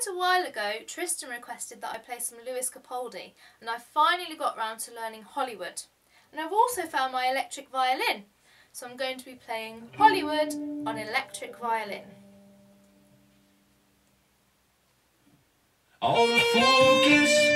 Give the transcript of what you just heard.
Quite a while ago, Tristan requested that I play some Lewis Capaldi, and I finally got round to learning Hollywood. And I've also found my electric violin, so I'm going to be playing Hollywood on electric violin. All the focus